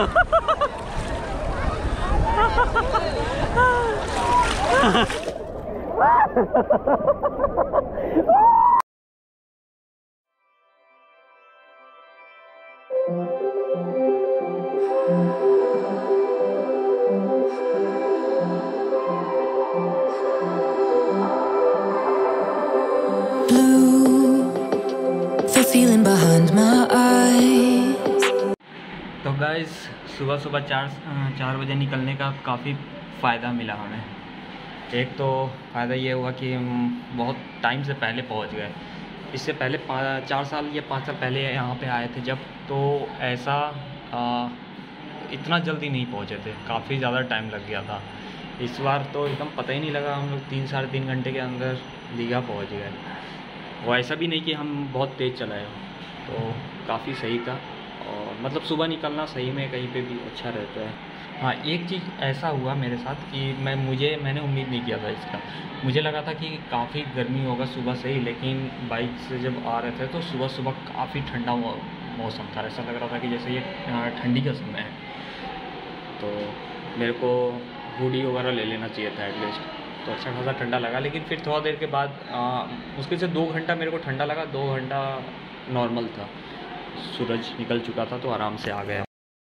तो गाइस सुबह सुबह 4 बजे निकलने का काफ़ी फ़ायदा मिला हमें। एक तो फ़ायदा ये हुआ कि हम बहुत टाइम से पहले पहुंच गए। इससे पहले 4 साल या 5 साल पहले यहाँ पे आए थे जब, तो ऐसा इतना जल्दी नहीं पहुँचे थे, काफ़ी ज़्यादा टाइम लग गया था। इस बार तो एकदम पता ही नहीं लगा, हम लोग 3 साढ़े 3 घंटे के अंदर दीघा पहुँच गए। वो ऐसा भी नहीं कि हम बहुत तेज़ चलाए, तो काफ़ी सही था। और मतलब सुबह निकलना सही में कहीं पे भी अच्छा रहता है। हाँ, एक चीज़ ऐसा हुआ मेरे साथ कि मैंने उम्मीद नहीं किया था इसका। मुझे लगा था कि काफ़ी गर्मी होगा सुबह से ही, लेकिन बाइक से जब आ रहे थे तो सुबह सुबह काफ़ी ठंडा मौसम था। ऐसा लग रहा था कि जैसे ये ठंडी का समय है, तो मेरे को हुडी वगैरह ले लेना चाहिए था एटलीस्ट। तो अच्छा खासा ठंडा लगा, लेकिन फिर थोड़ा देर के बाद मुश्किल से 2 घंटा मेरे को ठंडा लगा। 2 घंटा नॉर्मल था, सूरज निकल चुका था तो आराम से आ गया।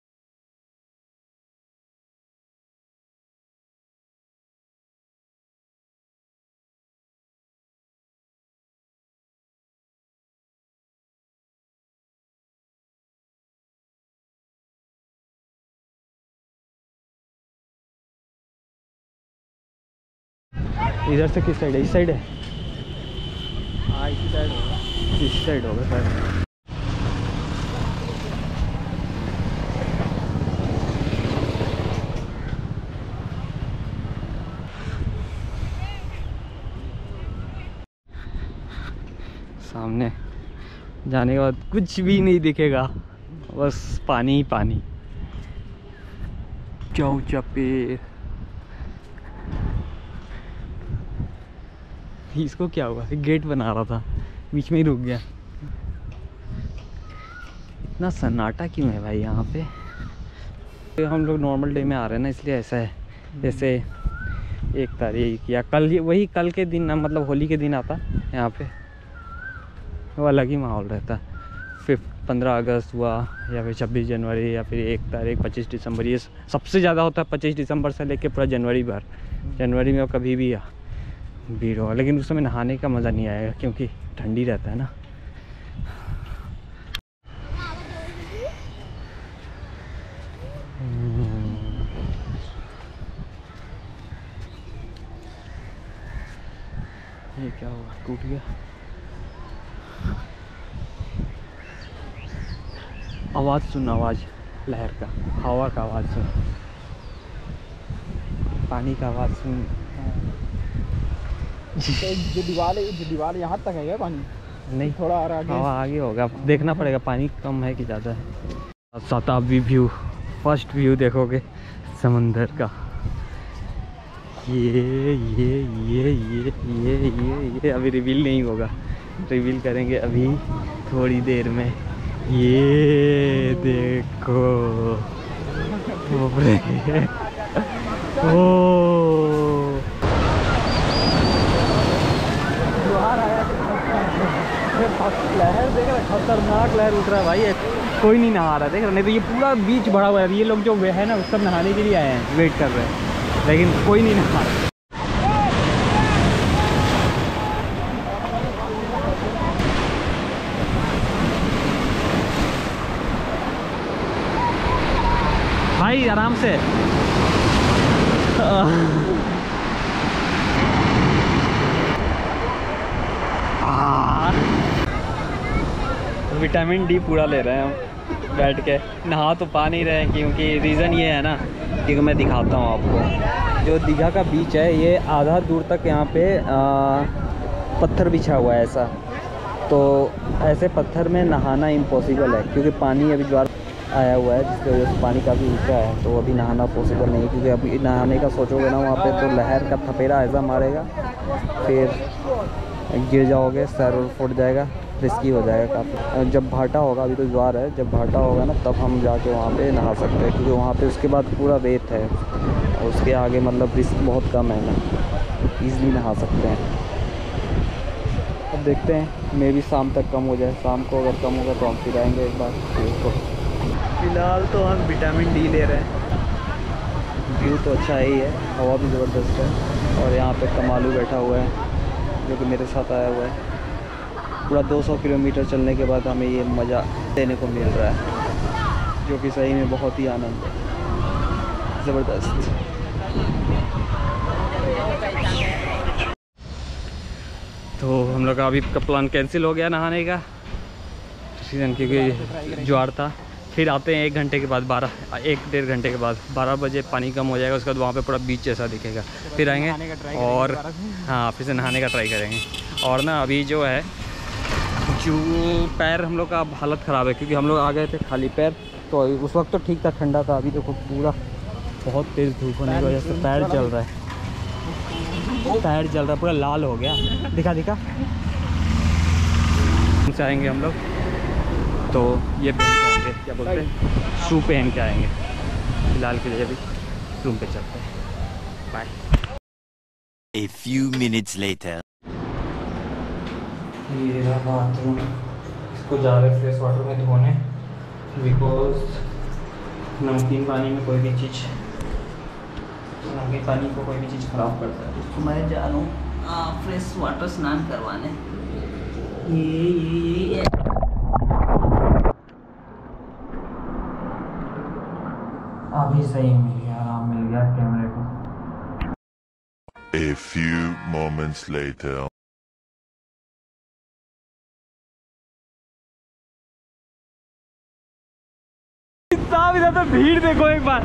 इधर से किस साइड है? इस साइड है। हाँ, इसी साइड होगा, इस साइड होगा शायद। सामने जाने के बाद कुछ भी नहीं दिखेगा, बस पानी ही पानी। चौचा पेड़, इसको क्या हुआ? गेट बना रहा था, बीच में ही रुक गया। इतना सन्नाटा क्यों है भाई यहाँ पे? हम लोग नॉर्मल डे में आ रहे हैं ना, इसलिए ऐसा है। जैसे 1 तारीख या कल, वही कल के दिन ना, मतलब होली के दिन आता यहाँ पे, वो अलग ही माहौल रहता है। फिर 15 अगस्त हुआ, या फिर 26 जनवरी, या फिर 1 तारीख, 25 दिसंबर। ये सबसे ज़्यादा होता है 25 दिसंबर से लेके पूरा जनवरी भर। जनवरी में कभी भी भीड़ होगा, लेकिन उस समय नहाने का मज़ा नहीं आएगा क्योंकि ठंडी रहता है ना। ये क्या हुआ? टूट गया। आवाज़ सुन, आवाज़ लहर का, हवा का आवाज़ सुन, पानी का आवाज़ सुन। जो दीवार यहाँ तक है क्या पानी? नहीं, थोड़ा और आगे, हवा आगे होगा, देखना पड़ेगा पानी कम है कि ज़्यादा है। शताब्दी व्यू, फर्स्ट व्यू देखोगे समंदर का। ये अभी रिवील नहीं होगा, रिवील करेंगे अभी थोड़ी देर में। ये देखो, ओ लहर देख रहा, खतरनाक लहर उठ रहा है भाई। कोई नहीं नहा रहा, देख रहा, नहीं तो ये पूरा बीच भरा हुआ है। ये लोग जो वे है ना, सब नहाने के लिए आए हैं, वेट कर रहे हैं, लेकिन कोई नहीं नहा रहा। भाई आराम से। विटामिन डी पूरा ले रहे हैं हम बैठ के। नहा तो पा नहीं रहे हैं क्योंकि रीज़न ये है ना, क्योंकि मैं दिखाता हूँ आपको। जो दीघा का बीच है, ये आधा दूर तक यहाँ पे पत्थर बिछा हुआ है ऐसा। तो ऐसे पत्थर में नहाना इम्पॉसिबल है क्योंकि पानी अभी ज्वार आया हुआ है, जिसकी वजह से पानी काफ़ी ऊँचा है। तो अभी नहाना पॉसिबल नहीं है क्योंकि अभी नहाने का सोचोगे ना वहाँ पे, तो लहर का थपेड़ा ऐसा मारेगा, फिर गिर जाओगे, सर फूट जाएगा। रिस्की हो जाएगा काफ़ी। जब भाटा होगा, अभी तो ज्वार है, जब भाटा होगा ना तब हम जाके वहाँ पे नहा सकते हैं, क्योंकि वहाँ पे उसके बाद पूरा रेत है और उसके आगे मतलब रिस्क बहुत कम है ना, ईज़िली नहा सकते हैं। अब देखते हैं, मे भी शाम तक कम हो जाए। शाम को अगर कम होगा तो हम फिर आएँगे एक बार फिर। फ़िलहाल तो हम विटामिन डी ले रहे हैं। व्यू तो अच्छा ही है, हवा भी ज़बरदस्त है और यहाँ पे कमालू बैठा हुआ है जो कि मेरे साथ आया हुआ है। पूरा 200 किलोमीटर चलने के बाद हमें ये मज़ा देने को मिल रहा है, जो कि सही में बहुत ही आनंद है, ज़बरदस्त। तो हम लोग का अभी का प्लान कैंसिल हो गया नहाने का सीज़न, क्योंकि ज्वार था। फिर आते हैं 1 घंटे के बाद, 1-1.5 घंटे के बाद 12 बजे पानी कम हो जाएगा। उसके बाद वहाँ पे पूरा बीच जैसा दिखेगा, फिर आएंगे और हाँ फिर से नहाने का ट्राई करेंगे। और ना अभी जो है जो पैर हम लोग का हालत ख़राब है, क्योंकि हम लोग आ गए थे खाली पैर, तो उस वक्त तो ठीक था, ठंडा था। अभी देखो पूरा बहुत तेज़ धूप होने की वजह से पैर जल रहा है, पैर जल रहा है, पूरा लाल हो गया। दिखा से आएंगे हम लोग, तो ये पहन के आएंगे, क्या बोलते हैं, शू पहन के आएंगे। फिलहाल के लिए अभी रूम पे चलते हैं, bye. A few minutes later. ये रहा बाथरूम, इसको जा रहे फ्रेश वाटर में धोने, बिकॉज नमकीन पानी में कोई भी चीज़, नमकीन पानी को कोई भी चीज़ ख़राब करता है। तो मैं जा रहा हूँ फ्रेश वाटर स्नान करवाने। ये अभी सही मिल गया, आराम मिल गया कैमरे को। A few moments later. इधर तो भीड़ देखो एक बार।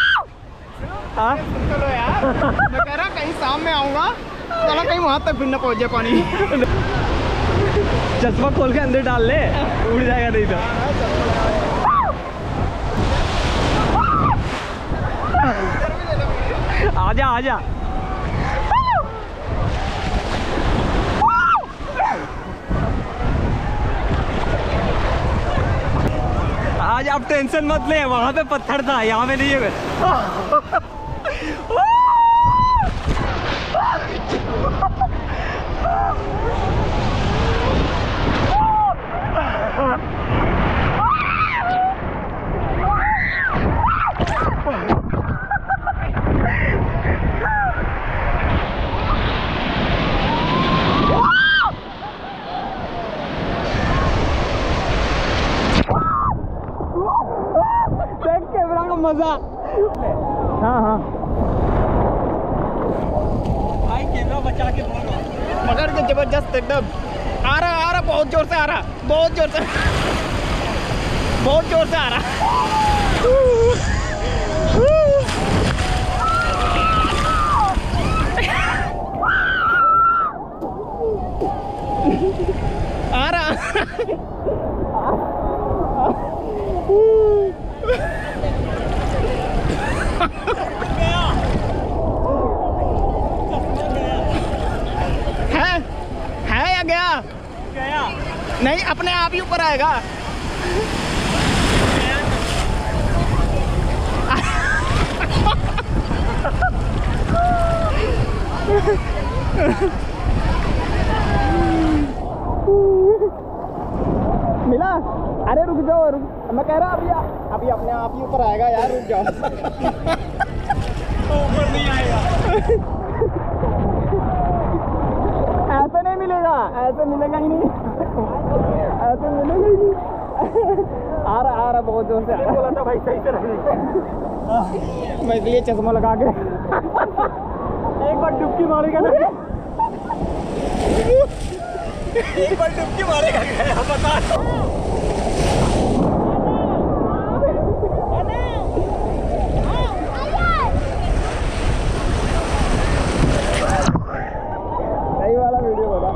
चलो यार, मैं कह रहा कहीं शाम में आऊँगा, चलो कहीं वहाँ तक भी न पहुँच जाए पानी। चश्मा खोल के अंदर डाल ले, उड़ जाएगा नहीं तो। आजा आजा। आज आप टेंशन मत ले, वहां पे पत्थर था, यहाँ पे नहीं है। कैमरा का मजा। हाँ हाँ भाई, कैमरा बचा के मगर के जबरदस्त एकदम। आ रहा बहुत जोर से आ रहा, बहुत जोर से, बहुत जोर से आ रहा। आ रहा है या गया? नहीं, अपने आप ही ऊपर आएगा। मिला? अरे रुक जाओ, मैं कह रहा अभी अपने आप ही ऊपर आएगा यार, रुक जाओ। ऊपर नहीं आएगा। ऐसे नहीं मिलेगा, ऐसे मिलेगा ही नहीं, ऐसे मिलेगा ही नहीं। आ रहा बहुत जोर से। बोला था भाई सही से रखने, मैं इसलिए चश्मा लगा के एक बार डुबकी मारेगा ना, एक बार डुबकी मारेगा, बता। सही वाला वीडियो बना।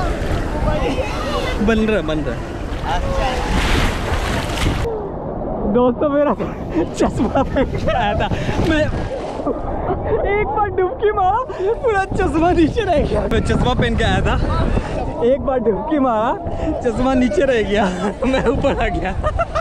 बन रहा दोस्तों मेरा चश्मा पहन के आया था, मैं एक बार डुबकी मारा पूरा चश्मा नीचे रह गया। मैं चश्मा पहन के आया था, एक बार डुबकी मारा चश्मा नीचे रह गया, मैं ऊपर आ गया।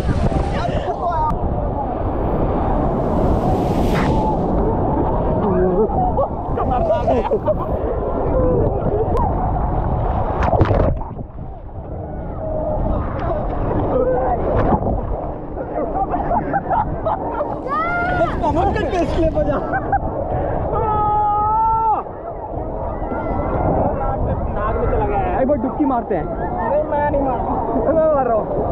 नाक में चला गया है। एक बार डुबकी मारते हैं। नहीं मैं नहीं मारता, मैं मार रहा हूँ।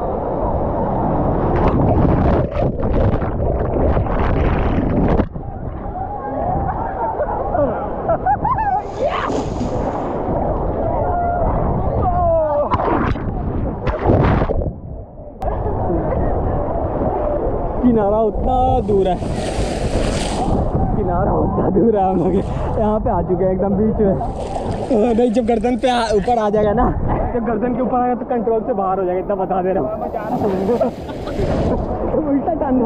किनारा उतना दूर है, किनारा उतना दूर है, हम लोग यहाँ पे आ चुके हैं एकदम बीच में। नहीं जब गर्दन पे ऊपर आ जाएगा ना, जब गर्दन के ऊपर आएगा तो कंट्रोल से बाहर हो जाएगा, इतना बता दे रहा हूँ। उल्टा टान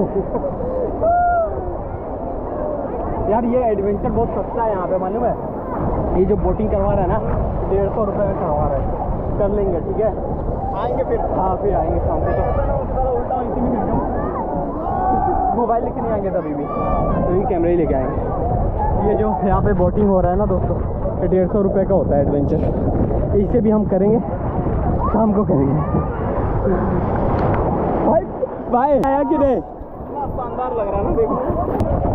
यार, ये एडवेंचर बहुत सस्ता है यहाँ पे, मालूम है? ये जो बोटिंग करवा रहा है ना, 150 रुपये में करवा रहा है। कर लेंगे, ठीक है? आएंगे फिर? हाँ फिर आएंगे शाम को। उल्टा इसी में गिर जाऊँ, मोबाइल लेके नहीं आएंगे तभी भी, तभी कैमरा ही लेके आएंगे। ये जो यहाँ पे बोटिंग हो रहा है ना दोस्तों, ये 150 रुपये का होता है एडवेंचर। इसे भी हम करेंगे, शाम को करेंगे। भाई आया कि नहीं? शानदार लग रहा है ना, देखो।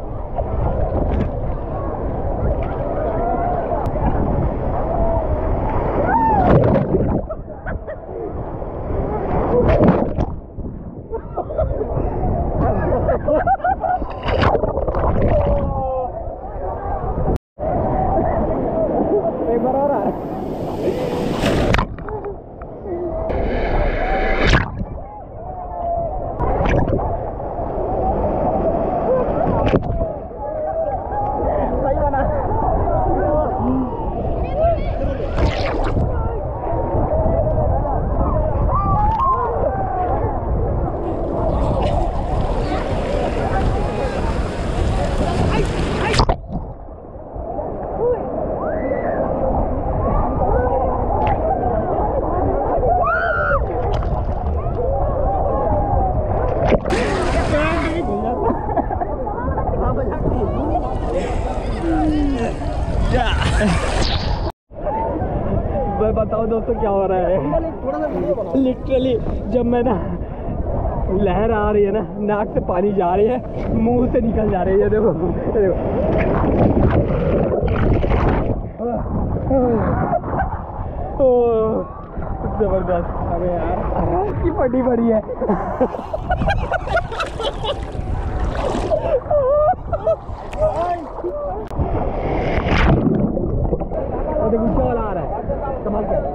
मैं बताओ दोस्तों क्या हो रहा है। लिटरली जब मैं ना, लहर आ रही है ना, नाक से पानी जा रही है, मुंह से निकल जा रही है। देखो जबरदस्त। अरे यार की पटी पड़ी है। देखो चल आ रहा है, संभाल कर।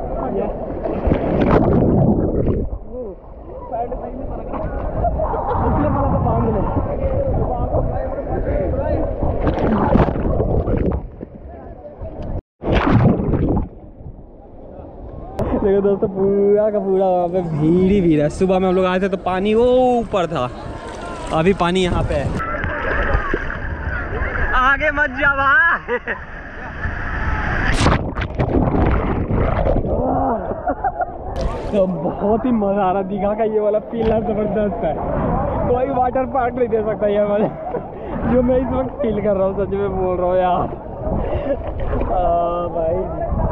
देखो दोस्तों पूरा का पूरा वहाँ पे भीड़ ही भीड़ है। सुबह में हम लोग आए थे तो पानी वो ऊपर था, अभी पानी यहाँ पे है। आगे मत जा भाई। तो बहुत ही मजा आ रहा, दीघा का ये वाला फील जबरदस्त है। कोई वाटर पार्क नहीं दे सकता ये वाले जो मैं इस वक्त फील कर रहा हूँ, सच में बोल रहा हूँ यार। भाई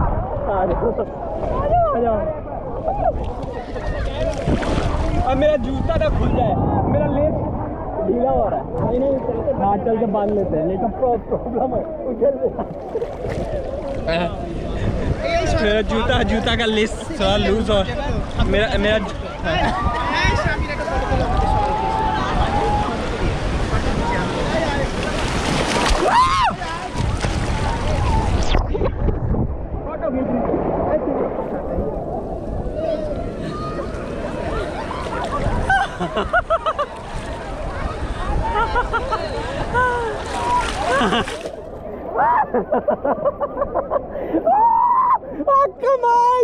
अब मेरा जूता ना खुल जाए, मेरा लेस ढीला हो रहा है। नहीं हाँ चल के बांध लेते हैं, नहीं तो प्रॉब्लम है। मेरा जूता का लेस थोड़ा लूज और मेरा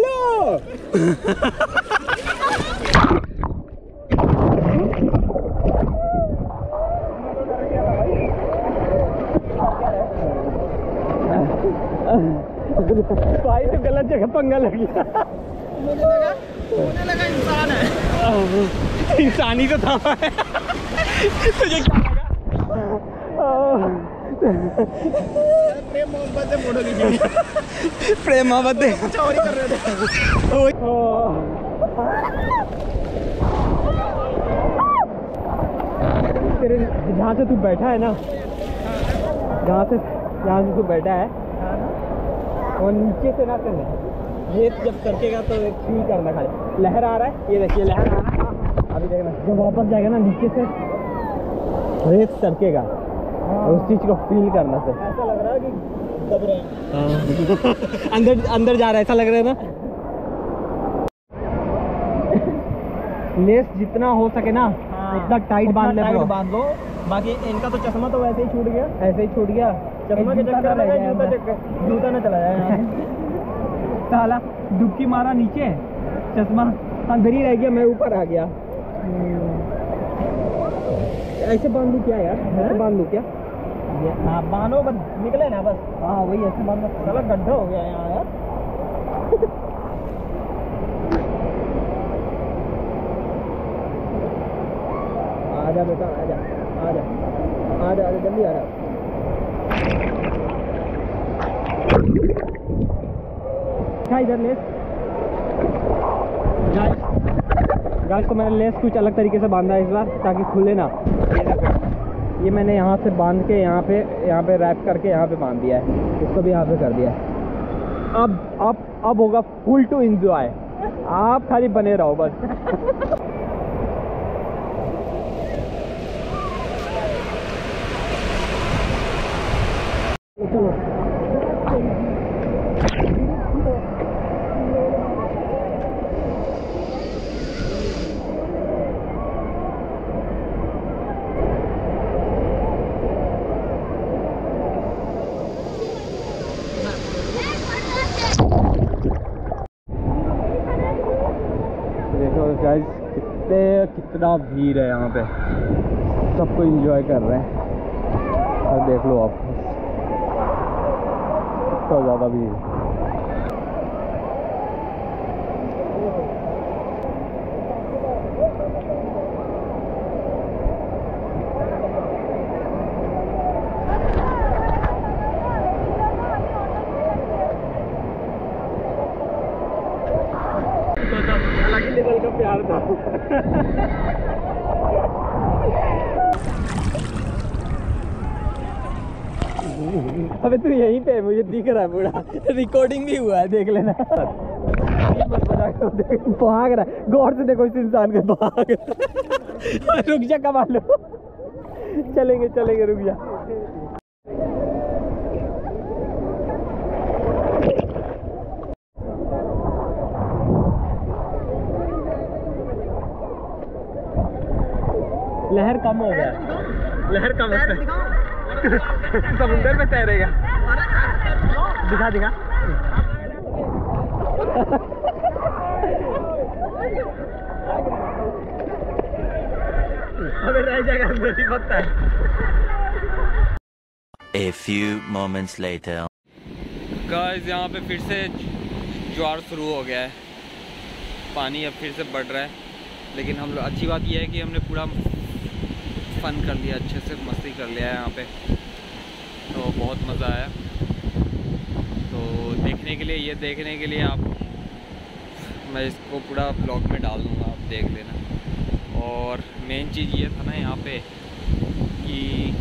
कमाल। भाई तो गलत जगह पंगा लग गया। मुझे लगा इंसान है। इंसानी तो था। तुझे क्या लगा? प्रेम मोहब्बत से फोटो खींची। प्रेम मोहब्बत से कुछ और ही कर रहे थे। तेरे जहाँ से तू बैठा है ना, जहाँ से तू बैठा है और नीचे से ना करना, ये जब सरकेगा तो फील करना, खाली लहर आ रहा है, ये देखिए लहर आ रहा है। अभी देखना जब वापस जाएगा ना नीचे से रेत सरकेगा और उस चीज़ को फील करना से ऐसा लग रहा है कि दब रहे हैं। अंदर जा रहा है, ऐसा लग रहा है ना। लेस जितना हो सके ना उतना टाइट बांध लो। बाकी इनका तो चश्मा तो वैसे ही छूट गया, ऐसे ही छूट गया। चश्मा के चक्कर में जूता न चला जाए। साला डुबकी मारा नीचे, चश्मा अंदर ही रह गया, मैं ऊपर आ गया। ऐसे बांध लूँ क्या यार? ऐसे बांध लूँ क्या? हाँ बांधो, बस निकले ना बस। हाँ वही ऐसे बांधो। साला गड्ढा हो गया यहाँ यार। आजा बेटा, आजा आजा आजा आजा, जल्दी आजा। क्या इधर लेस? गाइस तो मैंने लेस कुछ अलग तरीके से बांधा है इस बार, ताकि खुले ना। ये देखो, ये मैंने यहाँ से बांध के यहाँ पे रैप करके यहाँ पे बांध दिया है, इसको भी यहाँ पे कर दिया है। अब होगा फुल टू एंजॉय। आप खाली बने रहो बस। देखो गाइस कितना भीड़ है यहाँ पे, सबको एंजॉय कर रहे हैं। और देख लो आप कितना ज़्यादा भीड़। अलग ही लेवल का प्यार था। अबे तू यहीं पे, मुझे दिख रहा है पूरा, रिकॉर्डिंग भी हुआ है, देख लेना। भाग रहा है, गौर से देखो इस इंसान के, भाग रहा है। रुक जा, कमा लो। चलेंगे रुक जा। लहर कम हो गया, लहर कम है। समुंदर में तैरेगा। दिखा अबे रह जाएगा, मुझे पता है। A few moments later. Guys यहाँ पे फिर से ज्वार शुरू हो गया है, पानी अब फिर से बढ़ रहा है। लेकिन हम लोग, अच्छी बात यह है कि हमने पूरा फन कर लिया, अच्छे से मस्ती कर लिया है यहाँ पे, तो बहुत मज़ा आया। तो देखने के लिए आप, मैं इसको पूरा ब्लॉग में डाल दूँगा, आप देख लेना। और मेन चीज़ ये था ना यहाँ पे कि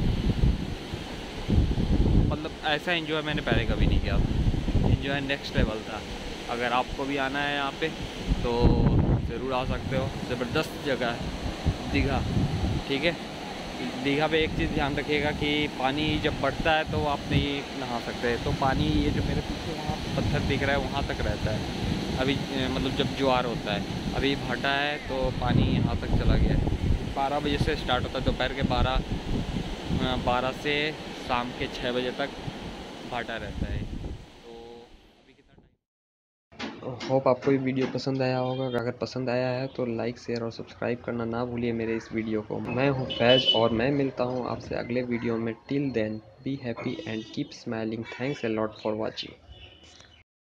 मतलब ऐसा एंजॉय मैंने पहले कभी नहीं किया था। एंजॉय नेक्स्ट लेवल था। अगर आपको भी आना है यहाँ पे तो ज़रूर आ सकते हो। ज़बरदस्त जगह है दीघा, ठीक है। दीघा पे एक चीज़ ध्यान रखिएगा कि पानी जब बढ़ता है तो आप नहीं नहा सकते। तो पानी ये जो मेरे पीछे वहाँ पत्थर दिख रहा है वहाँ तक रहता है अभी, मतलब जब ज्वार होता है। अभी भाटा है तो पानी यहाँ तक चला गया है। 12 बजे से स्टार्ट होता है, दोपहर के 12 से शाम के 6 बजे तक भाटा रहता है। तो अभी कितना टाइम। होप आपको ये वीडियो पसंद आया होगा। अगर पसंद आया है तो लाइक, शेयर और सब्सक्राइब करना ना भूलिए मेरे इस वीडियो को। मैं हूँ फैज़ और मैं मिलता हूँ आपसे अगले वीडियो में। Till then be happy and keep smiling. Thanks a lot for watching.